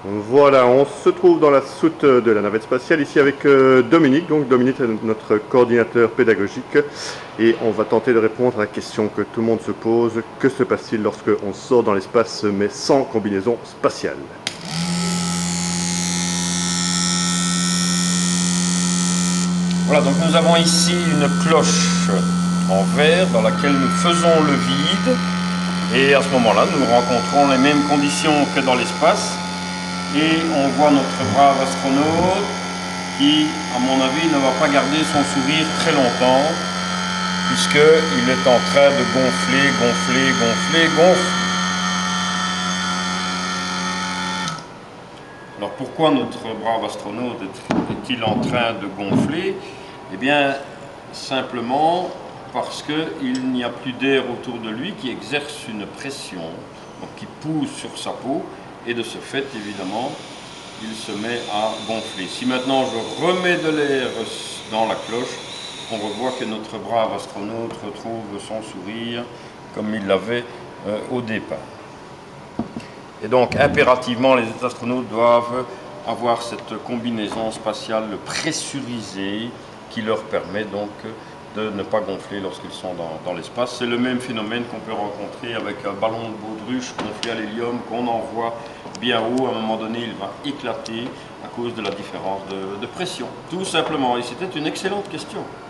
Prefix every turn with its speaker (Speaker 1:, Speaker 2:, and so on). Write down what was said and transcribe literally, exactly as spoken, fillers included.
Speaker 1: Voilà, on se trouve dans la soute de la navette spatiale ici avec euh, Dominique. Donc Dominique est notre coordinateur pédagogique et on va tenter de répondre à la question que tout le monde se pose. Que se passe-t-il lorsque on sort dans l'espace mais sans combinaison spatiale?
Speaker 2: Voilà, donc nous avons ici une cloche en verre dans laquelle nous faisons le vide et à ce moment-là nous rencontrons les mêmes conditions que dans l'espace. Et on voit notre brave astronaute qui, à mon avis, ne va pas garder son sourire très longtemps puisqu'il est en train de gonfler, gonfler, gonfler, gonfler. Alors pourquoi notre brave astronaute est-il en train de gonfler? Eh bien, simplement parce qu'il n'y a plus d'air autour de lui qui exerce une pression, donc qui pousse sur sa peau. Et de ce fait, évidemment, il se met à gonfler. Si maintenant je remets de l'air dans la cloche, on revoit que notre brave astronaute retrouve son sourire comme il l'avait euh, au départ. Et donc, impérativement, les astronautes doivent avoir cette combinaison spatiale pressurisée qui leur permet donc de ne pas gonfler lorsqu'ils sont dans, dans l'espace. C'est le même phénomène qu'on peut rencontrer avec un ballon de baudruche gonflé à l'hélium qu'on envoie bien haut. À un moment donné, il va éclater à cause de la différence de, de pression. Tout simplement. Et c'était une excellente question.